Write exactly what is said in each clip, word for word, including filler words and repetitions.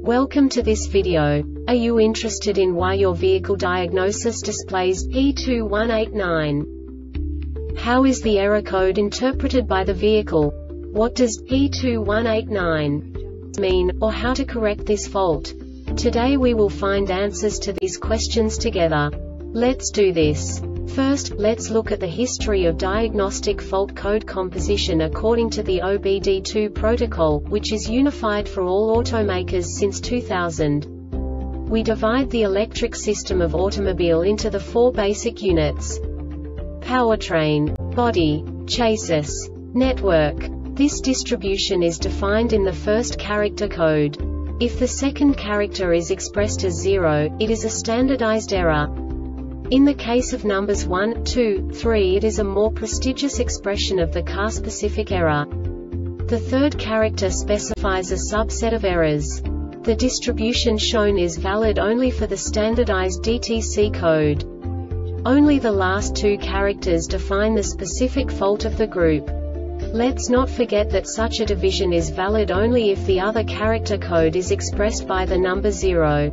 Welcome to this video. Are you interested in why your vehicle diagnosis displays E two one eight nine? How is the error code interpreted by the vehicle? What does E two one eight nine mean, or how to correct this fault? Today we will find answers to these questions together. Let's do this. First, let's look at the history of diagnostic fault code composition according to the O B D two protocol, which is unified for all automakers since two thousand. We divide the electric system of automobile into the four basic units: powertrain, body, chassis, network. This distribution is defined in the first character code. If the second character is expressed as zero, it is a standardized error. In the case of numbers one, two, three, it is a more prestigious expression of the car-specific error. The third character specifies a subset of errors. The distribution shown is valid only for the standardized D T C code. Only the last two characters define the specific fault of the group. Let's not forget that such a division is valid only if the other character code is expressed by the number zero.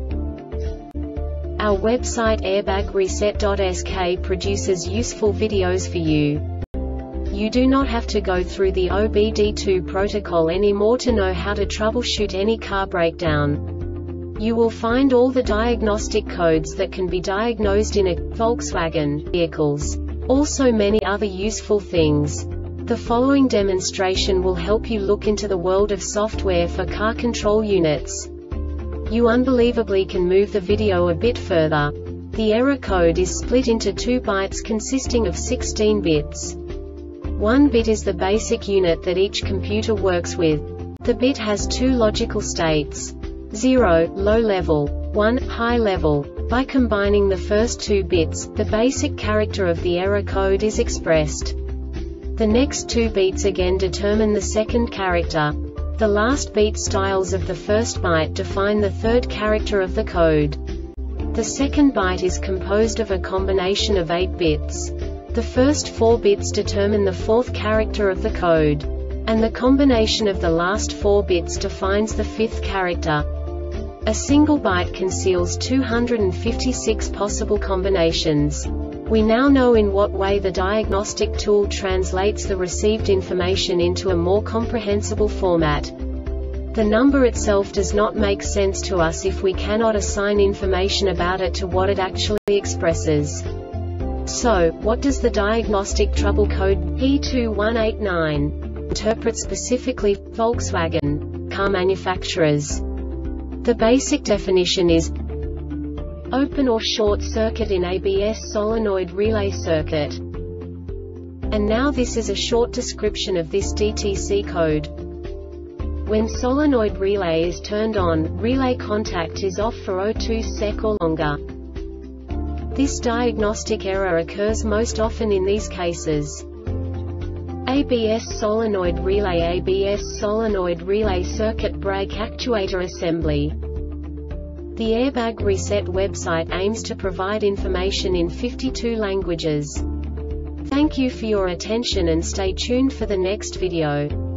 Our website airbag reset dot S K produces useful videos for you. You do not have to go through the O B D two protocol anymore to know how to troubleshoot any car breakdown. You will find all the diagnostic codes that can be diagnosed in a Volkswagen vehicles. Also many other useful things. The following demonstration will help you look into the world of software for car control units. You unbelievably can move the video a bit further. The error code is split into two bytes consisting of sixteen bits. One bit is the basic unit that each computer works with. The bit has two logical states: zero, low level, one, high level. By combining the first two bits, the basic character of the error code is expressed. The next two beats again determine the second character. The last beat styles of the first byte define the third character of the code. The second byte is composed of a combination of eight bits. The first four bits determine the fourth character of the code. And the combination of the last four bits defines the fifth character. A single byte conceals two hundred fifty-six possible combinations. We now know in what way the diagnostic tool translates the received information into a more comprehensible format. The number itself does not make sense to us if we cannot assign information about it to what it actually expresses. So, what does the diagnostic trouble code E two one eight nine interpret specifically for Volkswagen car manufacturers? The basic definition is open or short circuit in A B S solenoid relay circuit. And now this is a short description of this D T C code. When solenoid relay is turned on, relay contact is off for zero point two seconds or longer. This diagnostic error occurs most often in these cases: A B S solenoid relay, A B S solenoid relay circuit, brake actuator assembly. The Airbag Reset website aims to provide information in fifty-two languages. Thank you for your attention and stay tuned for the next video.